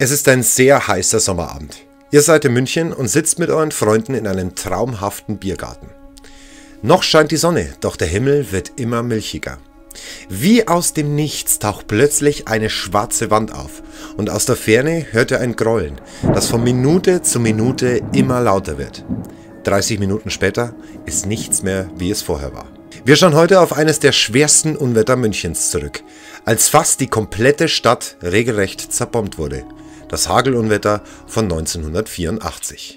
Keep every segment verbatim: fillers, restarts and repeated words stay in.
Es ist ein sehr heißer Sommerabend. Ihr seid in München und sitzt mit euren Freunden in einem traumhaften Biergarten. Noch scheint die Sonne, doch der Himmel wird immer milchiger. Wie aus dem Nichts taucht plötzlich eine schwarze Wand auf und aus der Ferne hört ihr ein Grollen, das von Minute zu Minute immer lauter wird. dreißig Minuten später ist nichts mehr, wie es vorher war. Wir schauen heute auf eines der schwersten Unwetter Münchens zurück, als fast die komplette Stadt regelrecht zerbombt wurde. Das Hagelunwetter von neunzehnhundertvierundachtzig.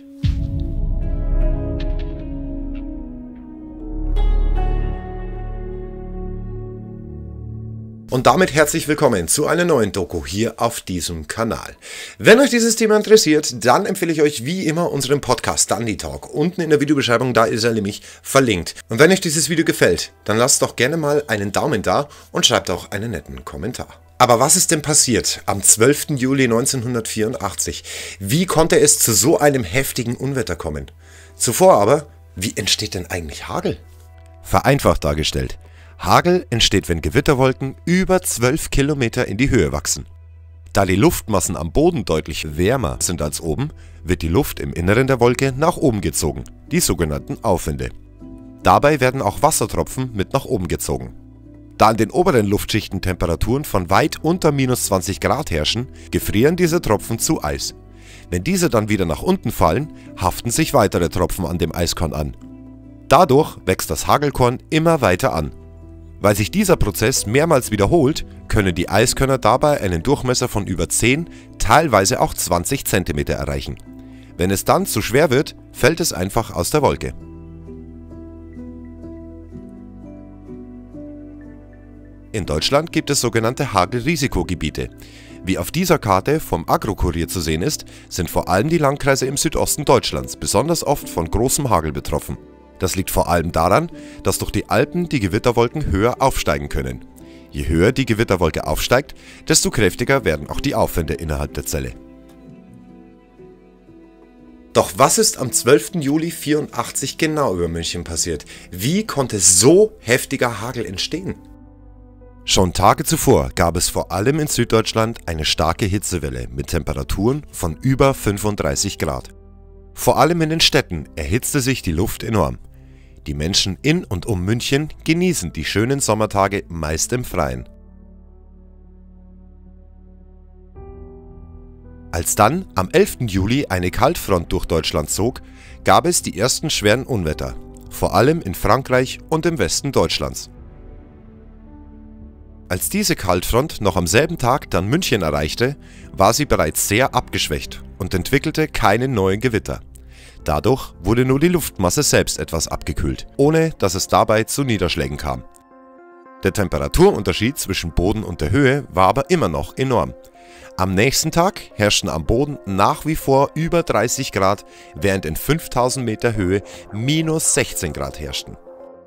Und damit herzlich willkommen zu einer neuen Doku hier auf diesem Kanal. Wenn euch dieses Thema interessiert, dann empfehle ich euch wie immer unseren Podcast Dundee Talk. Unten in der Videobeschreibung, da ist er nämlich verlinkt. Und wenn euch dieses Video gefällt, dann lasst doch gerne mal einen Daumen da und schreibt auch einen netten Kommentar. Aber was ist denn passiert am zwölften Juli neunzehnhundertvierundachtzig? Wie konnte es zu so einem heftigen Unwetter kommen? Zuvor aber, wie entsteht denn eigentlich Hagel? Vereinfacht dargestellt. Hagel entsteht, wenn Gewitterwolken über zwölf Kilometer in die Höhe wachsen. Da die Luftmassen am Boden deutlich wärmer sind als oben, wird die Luft im Inneren der Wolke nach oben gezogen, die sogenannten Aufwinde. Dabei werden auch Wassertropfen mit nach oben gezogen. Da an den oberen Luftschichten Temperaturen von weit unter minus zwanzig Grad herrschen, gefrieren diese Tropfen zu Eis. Wenn diese dann wieder nach unten fallen, haften sich weitere Tropfen an dem Eiskorn an. Dadurch wächst das Hagelkorn immer weiter an. Weil sich dieser Prozess mehrmals wiederholt, können die Eiskörner dabei einen Durchmesser von über zehn, teilweise auch zwanzig Zentimeter erreichen. Wenn es dann zu schwer wird, fällt es einfach aus der Wolke. In Deutschland gibt es sogenannte Hagelrisikogebiete. Wie auf dieser Karte vom Agro-Kurier zu sehen ist, sind vor allem die Landkreise im Südosten Deutschlands besonders oft von großem Hagel betroffen. Das liegt vor allem daran, dass durch die Alpen die Gewitterwolken höher aufsteigen können. Je höher die Gewitterwolke aufsteigt, desto kräftiger werden auch die Aufwinde innerhalb der Zelle. Doch was ist am zwölften Juli vierundachtzig genau über München passiert? Wie konnte so heftiger Hagel entstehen? Schon Tage zuvor gab es vor allem in Süddeutschland eine starke Hitzewelle mit Temperaturen von über fünfunddreißig Grad. Vor allem in den Städten erhitzte sich die Luft enorm. Die Menschen in und um München genießen die schönen Sommertage meist im Freien. Als dann am elften Juli eine Kaltfront durch Deutschland zog, gab es die ersten schweren Unwetter, vor allem in Frankreich und im Westen Deutschlands. Als diese Kaltfront noch am selben Tag dann München erreichte, war sie bereits sehr abgeschwächt und entwickelte keine neuen Gewitter. Dadurch wurde nur die Luftmasse selbst etwas abgekühlt, ohne dass es dabei zu Niederschlägen kam. Der Temperaturunterschied zwischen Boden und der Höhe war aber immer noch enorm. Am nächsten Tag herrschten am Boden nach wie vor über dreißig Grad, während in fünftausend Meter Höhe minus sechzehn Grad herrschten.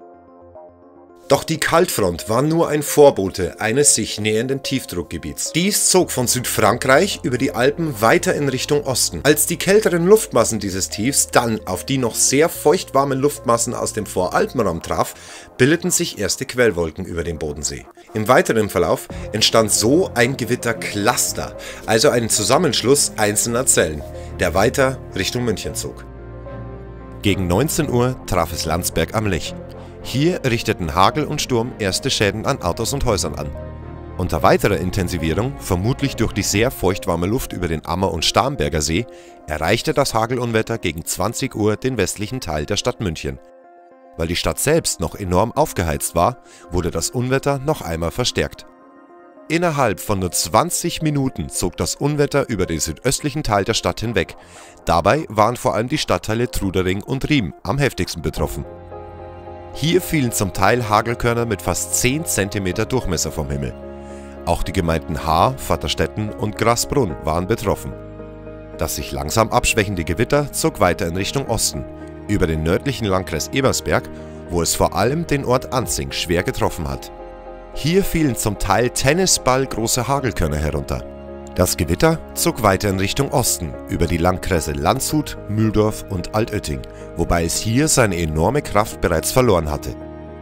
Doch die Kaltfront war nur ein Vorbote eines sich nähernden Tiefdruckgebiets. Dies zog von Südfrankreich über die Alpen weiter in Richtung Osten. Als die kälteren Luftmassen dieses Tiefs dann auf die noch sehr feuchtwarmen Luftmassen aus dem Voralpenraum traf, bildeten sich erste Quellwolken über dem Bodensee. Im weiteren Verlauf entstand so ein Gewittercluster, also ein Zusammenschluss einzelner Zellen, der weiter Richtung München zog. Gegen neunzehn Uhr traf es Landsberg am Lech. Hier richteten Hagel und Sturm erste Schäden an Autos und Häusern an. Unter weiterer Intensivierung, vermutlich durch die sehr feuchtwarme Luft über den Ammer- und Starnberger See, erreichte das Hagelunwetter gegen zwanzig Uhr den westlichen Teil der Stadt München. Weil die Stadt selbst noch enorm aufgeheizt war, wurde das Unwetter noch einmal verstärkt. Innerhalb von nur zwanzig Minuten zog das Unwetter über den südöstlichen Teil der Stadt hinweg. Dabei waren vor allem die Stadtteile Trudering und Riem am heftigsten betroffen. Hier fielen zum Teil Hagelkörner mit fast zehn Zentimeter Durchmesser vom Himmel. Auch die Gemeinden Haar, Vaterstetten und Grasbrunn waren betroffen. Das sich langsam abschwächende Gewitter zog weiter in Richtung Osten, über den nördlichen Landkreis Ebersberg, wo es vor allem den Ort Anzing schwer getroffen hat. Hier fielen zum Teil tennisballgroße Hagelkörner herunter. Das Gewitter zog weiter in Richtung Osten, über die Landkreise Landshut, Mühldorf und Altötting, wobei es hier seine enorme Kraft bereits verloren hatte.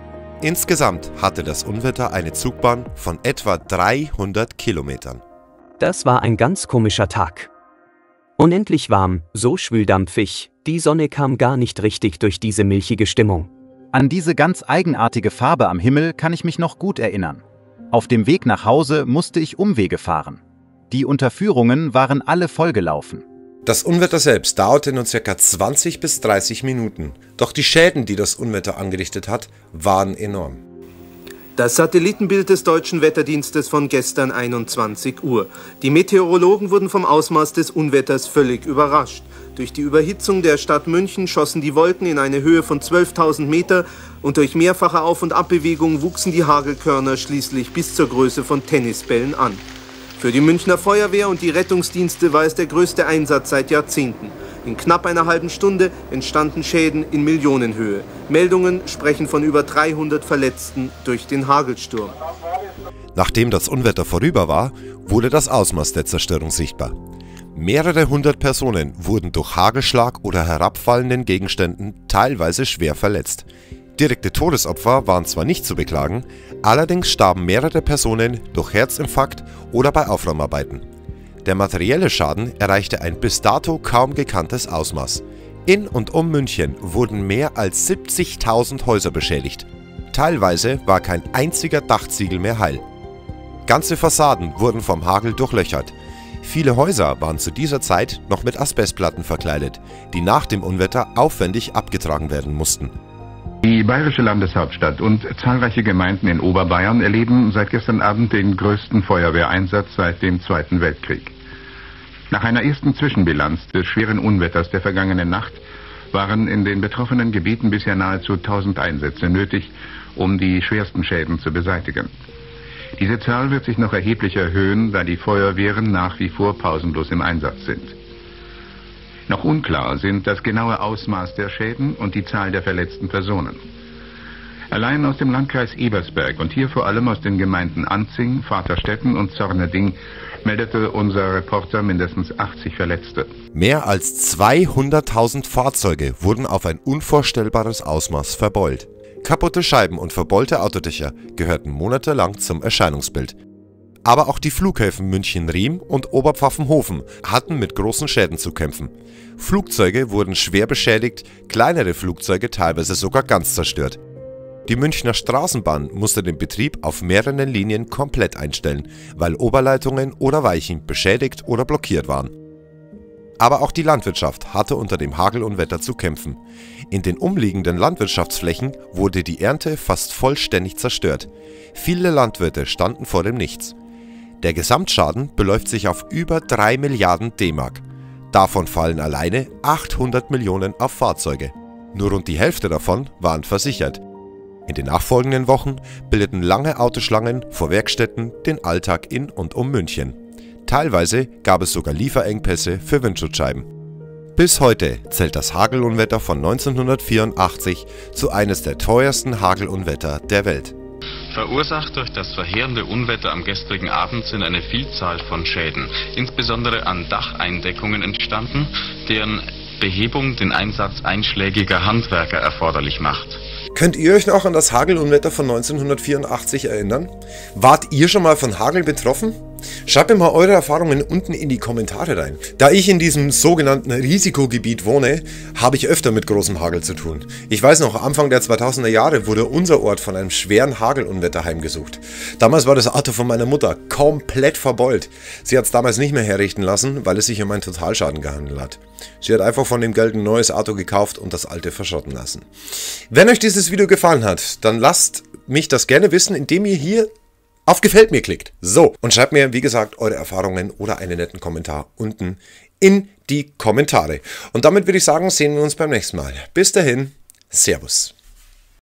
Insgesamt hatte das Unwetter eine Zugbahn von etwa dreihundert Kilometern. Das war ein ganz komischer Tag. Unendlich warm, so schwüldampfig, die Sonne kam gar nicht richtig durch diese milchige Stimmung. An diese ganz eigenartige Farbe am Himmel kann ich mich noch gut erinnern. Auf dem Weg nach Hause musste ich Umwege fahren. Die Unterführungen waren alle vollgelaufen. Das Unwetter selbst dauerte nur ca. zwanzig bis dreißig Minuten. Doch die Schäden, die das Unwetter angerichtet hat, waren enorm. Das Satellitenbild des Deutschen Wetterdienstes von gestern einundzwanzig Uhr. Die Meteorologen wurden vom Ausmaß des Unwetters völlig überrascht. Durch die Überhitzung der Stadt München schossen die Wolken in eine Höhe von zwölftausend Meter und durch mehrfache Auf- und Abbewegung wuchsen die Hagelkörner schließlich bis zur Größe von Tennisbällen an. Für die Münchner Feuerwehr und die Rettungsdienste war es der größte Einsatz seit Jahrzehnten. In knapp einer halben Stunde entstanden Schäden in Millionenhöhe. Meldungen sprechen von über dreihundert Verletzten durch den Hagelsturm. Nachdem das Unwetter vorüber war, wurde das Ausmaß der Zerstörung sichtbar. Mehrere hundert Personen wurden durch Hagelschlag oder herabfallenden Gegenständen teilweise schwer verletzt. Direkte Todesopfer waren zwar nicht zu beklagen, allerdings starben mehrere Personen durch Herzinfarkt oder bei Aufräumarbeiten. Der materielle Schaden erreichte ein bis dato kaum gekanntes Ausmaß. In und um München wurden mehr als siebzigtausend Häuser beschädigt. Teilweise war kein einziger Dachziegel mehr heil. Ganze Fassaden wurden vom Hagel durchlöchert. Viele Häuser waren zu dieser Zeit noch mit Asbestplatten verkleidet, die nach dem Unwetter aufwendig abgetragen werden mussten. Die bayerische Landeshauptstadt und zahlreiche Gemeinden in Oberbayern erleben seit gestern Abend den größten Feuerwehreinsatz seit dem Zweiten Weltkrieg. Nach einer ersten Zwischenbilanz des schweren Unwetters der vergangenen Nacht waren in den betroffenen Gebieten bisher nahezu tausend Einsätze nötig, um die schwersten Schäden zu beseitigen. Diese Zahl wird sich noch erheblich erhöhen, da die Feuerwehren nach wie vor pausenlos im Einsatz sind. Noch unklar sind das genaue Ausmaß der Schäden und die Zahl der verletzten Personen. Allein aus dem Landkreis Ebersberg und hier vor allem aus den Gemeinden Anzing, Vaterstetten und Zorneding meldete unser Reporter mindestens achtzig Verletzte. Mehr als zweihunderttausend Fahrzeuge wurden auf ein unvorstellbares Ausmaß verbeult. Kaputte Scheiben und verbeulte Autodächer gehörten monatelang zum Erscheinungsbild. Aber auch die Flughäfen München-Riem und Oberpfaffenhofen hatten mit großen Schäden zu kämpfen. Flugzeuge wurden schwer beschädigt, kleinere Flugzeuge teilweise sogar ganz zerstört. Die Münchner Straßenbahn musste den Betrieb auf mehreren Linien komplett einstellen, weil Oberleitungen oder Weichen beschädigt oder blockiert waren. Aber auch die Landwirtschaft hatte unter dem Hagelunwetter zu kämpfen. In den umliegenden Landwirtschaftsflächen wurde die Ernte fast vollständig zerstört. Viele Landwirte standen vor dem Nichts. Der Gesamtschaden beläuft sich auf über drei Milliarden D-Mark. Davon fallen alleine achthundert Millionen auf Fahrzeuge. Nur rund die Hälfte davon waren versichert. In den nachfolgenden Wochen bildeten lange Autoschlangen vor Werkstätten den Alltag in und um München. Teilweise gab es sogar Lieferengpässe für Windschutzscheiben. Bis heute zählt das Hagelunwetter von neunzehnhundertvierundachtzig zu eines der teuersten Hagelunwetter der Welt. Verursacht durch das verheerende Unwetter am gestrigen Abend sind eine Vielzahl von Schäden, insbesondere an Dacheindeckungen entstanden, deren Behebung den Einsatz einschlägiger Handwerker erforderlich macht. Könnt ihr euch noch an das Hagelunwetter von neunzehnhundertvierundachtzig erinnern? Wart ihr schon mal von Hagel betroffen? Schreibt mir mal eure Erfahrungen unten in die Kommentare rein. Da ich in diesem sogenannten Risikogebiet wohne, habe ich öfter mit großem Hagel zu tun. Ich weiß noch, Anfang der zweitausender Jahre wurde unser Ort von einem schweren Hagelunwetter heimgesucht. Damals war das Auto von meiner Mutter komplett verbeult. Sie hat es damals nicht mehr herrichten lassen, weil es sich um einen Totalschaden gehandelt hat. Sie hat einfach von dem Geld ein neues Auto gekauft und das alte verschrotten lassen. Wenn euch dieses Video gefallen hat, dann lasst mich das gerne wissen, indem ihr hier auf Gefällt mir klickt. So, und schreibt mir, wie gesagt, eure Erfahrungen oder einen netten Kommentar unten in die Kommentare. Und damit würde ich sagen, sehen wir uns beim nächsten Mal. Bis dahin, Servus.